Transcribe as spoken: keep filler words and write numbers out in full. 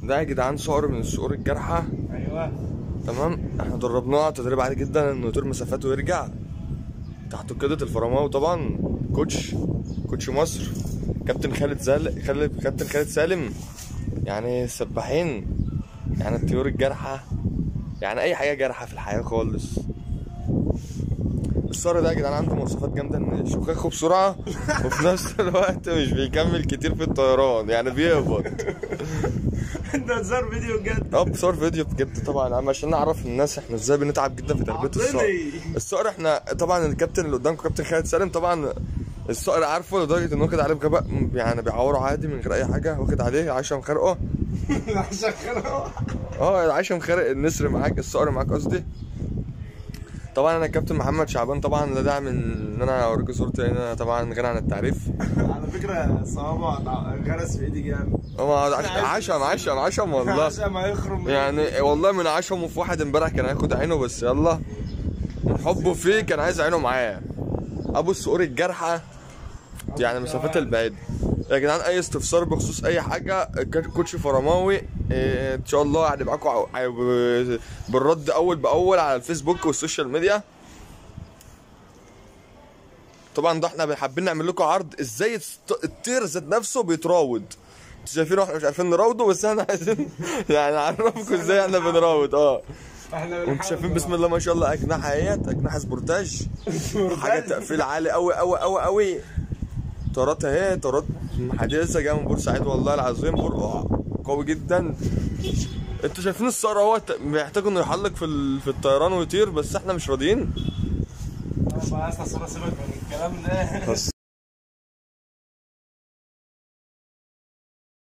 ده يا جدعان صقر من الصقور الجارحه. ايوه تمام. احنا دربناه تدريب عالي جدا انه يطير مسافات ويرجع تحت قيادة الفرماوي طبعا. كوتش كوتش مصر كابتن خالد زال خالد كابتن خالد سالم. يعني سباحين، يعني الطيور الجارحه، يعني اي حاجه جارحه في الحياه خالص. الصقر ده يا جدعان عنده مواصفات جامده، ان شخاخه بسرعه وفي نفس الوقت مش بيكمل كتير في الطيران، يعني بيهبط. انت بتصور فيديو بجد؟ اه بصور فيديو بجد طبعا، عم عشان نعرف الناس احنا ازاي بنتعب جدا في تربيه الصقر. الصقر احنا طبعا الكابتن اللي قدامكم كابتن خالد سالم طبعا الصقر عارفه لدرجه انه واخد عليه بغباء، يعني بيعوره عادي من غير اي حاجه، واخد عليه عايشه مخرقه. عشان خرقه. اه عايشه مخرق النسر معاك، الصقر معاك قصدي. طبعا انا الكابتن محمد شعبان طبعا لا داعي من ان انا اوريكم صورتي، لان انا طبعا غني عن التعريف. على فكره صوابع غرس في ايدي جامد. اه عشم عشم عشم والله. عشم هيخرم يعني والله من عشمه في واحد امبارح كان هياخد عينه، بس يلا من حبه فيه كان عايز عينه معاه. ابو الصقور الجارحه، يعني مسافات البعيد. يا جدعان اي استفسار بخصوص اي حاجه كوتش فرماوي إيه ان شاء الله هنبقى معاكم بالرد اول باول على الفيسبوك والسوشيال ميديا. طبعا ده احنا حابين نعمل لكم عرض ازاي الطير ذات نفسه بيتراود. انتوا شايفين احنا مش عارفين نراوده، بس احنا عايزين يعني نعرفكم ازاي احنا بنراود. اه وانتوا شايفين بسم الله ما شاء الله اجنحه اهيت، اجنحه سبورتاج، حاجه تقفيل عالي قوي قوي قوي قوي. طيارات اهي، طيارات حديثه جايه من بورسعيد والله العظيم، برقع قوي جدا. انتوا شايفين الصقر اهوت بيحتاج انه يحلق في في الطيران ويطير، بس احنا مش راضيين. انا بقى اصلا سيبك من الكلام ده.